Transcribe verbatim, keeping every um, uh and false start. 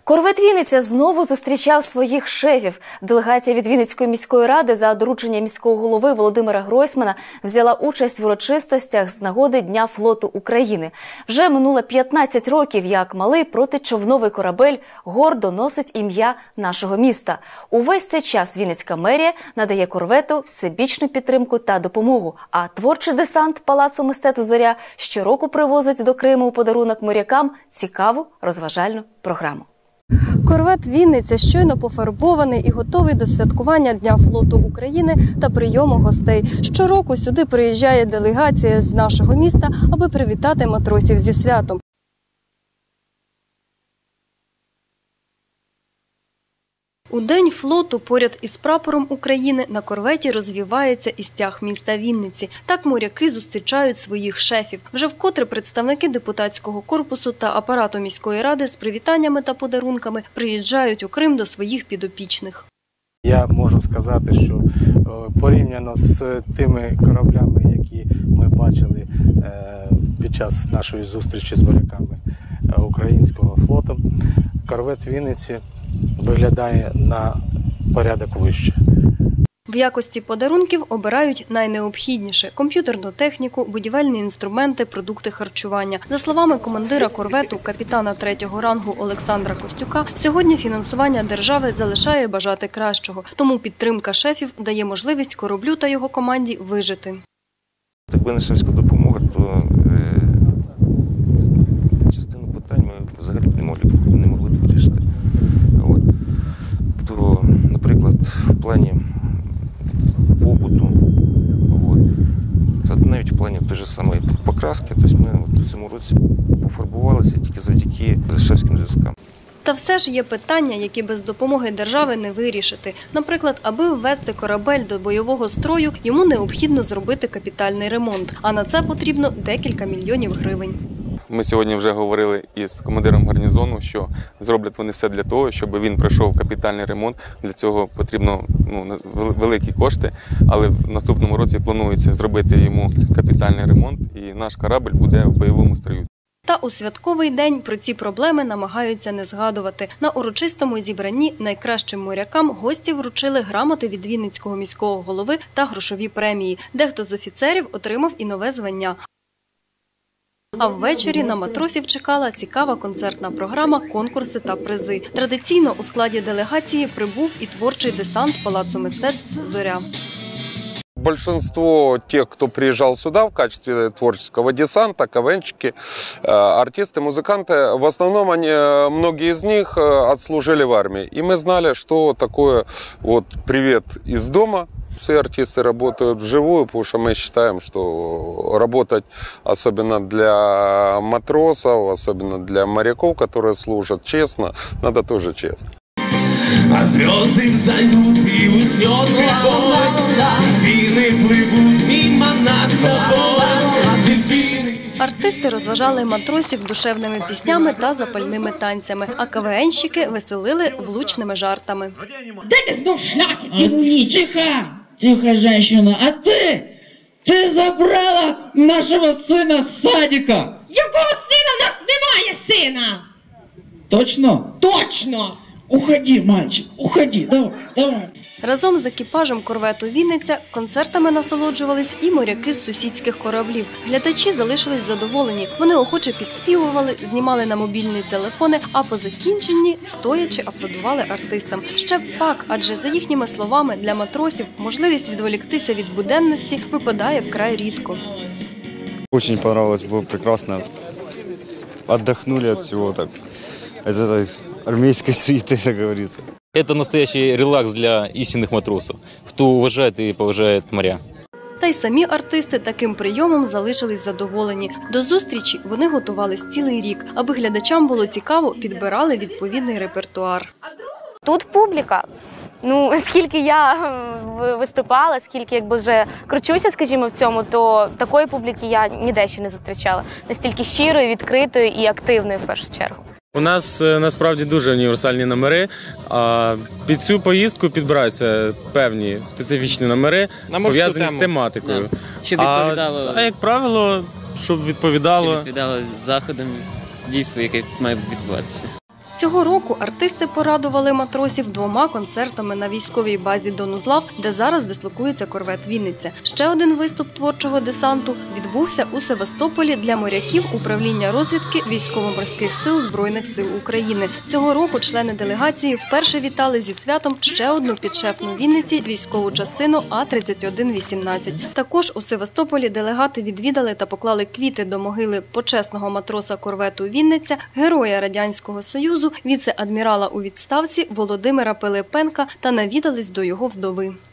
Корвет «Вінниця» знову зустрічав своїх шефів. Делегація від Вінницької міської ради за дорученням міського голови Володимира Гройсмана взяла участь в урочистостях з нагоди Дня флоту України. Вже минуло п'ятнадцять років, як малий протичовновий корабель гордо носить ім'я нашого міста. Увесь цей час Вінницька мерія надає корвету всебічну підтримку та допомогу. А творчий десант Палацу мистецтв «Зоря» щороку привозить до Криму у подарунок морякам цікаву розважальну програму. Корвет «Вінниця» щойно пофарбований і готовий до святкування Дня флоту України та прийому гостей. Щороку сюди приїжджає делегація з нашого міста, аби привітати матросів зі святом. У День флоту поряд із прапором України на корветі розвівається і стяг міста Вінниці. Так моряки зустрічають своїх шефів. Вже вкотре представники депутатського корпусу та апарату міської ради з привітаннями та подарунками приїжджають у Крим до своїх підопічних. Я можу сказати, що порівняно з тими кораблями, які ми бачили під час нашої зустрічі з моряками українського флоту, корвет «Вінниці» виглядає на порядок вище. В якості подарунків обирають найнеобхідніше – комп'ютерну техніку, будівельні інструменти, продукти харчування. За словами командира корвету, капітана третього рангу Олександра Костюка, сьогодні фінансування держави залишає бажати кращого. Тому підтримка шефів дає можливість кораблю та його команді вижити. Якби не шефська допомога, то частину питань ми взагалі не могли б, не могли б вирішити. От. То, наприклад, в плані побуту, от, та навіть в плані тієї ж самої покраски, тобто ми от в цьому році пофарбувалися тільки завдяки шефським зв'язкам. Та все ж є питання, які без допомоги держави не вирішити. Наприклад, аби ввести корабель до бойового строю, йому необхідно зробити капітальний ремонт, а на це потрібно декілька мільйонів гривень. Ми сьогодні вже говорили із командиром гарнізону, що зроблять вони все для того, щоб він пройшов капітальний ремонт. Для цього потрібно ну, великі кошти, але в наступному році планується зробити йому капітальний ремонт і наш корабль буде в бойовому строю. Та у святковий день про ці проблеми намагаються не згадувати. На урочистому зібранні найкращим морякам гості вручили грамоти від Вінницького міського голови та грошові премії. Дехто з офіцерів отримав і нове звання. А ввечері на матросів чекала цікава концертна програма, конкурси та призи. Традиційно у складі делегації прибув і творчий десант Палацу мистецтв «Зоря». Большинство тех, кто приезжал сюда в качестве творческого десанта, КВНчики, артисты, музыканты, в основном они, многие из них отслужили в армии. И мы знали, что такое вот привет из дома. Все артисты работают вживую, потому что мы считаем, что работать, особенно для матросов, особенно для моряков, которые служат честно, надо тоже честно. А звезды взойдут и уснет покой, дельфины плывут мимо нас с тобой, дельфины. Артисти розважали матросів душевними піснями та запальними танцями, а КВНщики веселили влучними жартами. Де ти знов шлявся цілу ніч? Тихо, тихо, женщина, а ти? Ти забрала нашого сина з садика. Якого сина? У нас немає сина! Точно? Точно! Уходи, мальчик, уходи, давай, давай. Разом з екіпажем корвету «Вінниця» концертами насолоджувались і моряки з сусідських кораблів. Глядачі залишились задоволені. Вони охоче підспівували, знімали на мобільні телефони, а по закінченні стоячи аплодували артистам. Ще б пак, адже за їхніми словами, для матросів можливість відволіктися від буденності випадає вкрай рідко. Очень понравилось, было прекрасно. Отдохнули от всего так. Это армейской суеты, как говорится. Это настоящий релакс для истинных матросов, кто уважает и поважает моря. Та й самі артисти таким прийомом залишились задоволені. До зустрічі вони готувались цілий рік. Аби глядачам було цікаво, підбирали відповідний репертуар. Тут публіка. Ну, скільки я виступала, скільки якби вже кручуся, скажімо, в цьому, то такої публіки я ніде ще не зустрічала. Настільки щирої, відкритої і активної в першу чергу. У нас насправді дуже універсальні номери, а під цю поїздку підбираються певні специфічні номери, пов'язані з тематикою. Да. Щоб відповідало... А, а як правило, щоб відповідало... Щоб відповідало заходам, дійству, яке має відбуватися. Цього року артисти порадували матросів двома концертами на військовій базі Донузлав, де зараз дислокується корвет «Вінниця». Ще один виступ творчого десанту відбувся у Севастополі для моряків управління розвідки Військово-морських сил Збройних сил України. Цього року члени делегації вперше вітали зі святом ще одну підшефну Вінниці військову частину А тридцять один вісімнадцять. Також у Севастополі делегати відвідали та поклали квіти до могили почесного матроса корвету «Вінниця», героя Радянського Союзу, віце-адмірала у відставці Володимира Пилипенка та навідались до його вдови.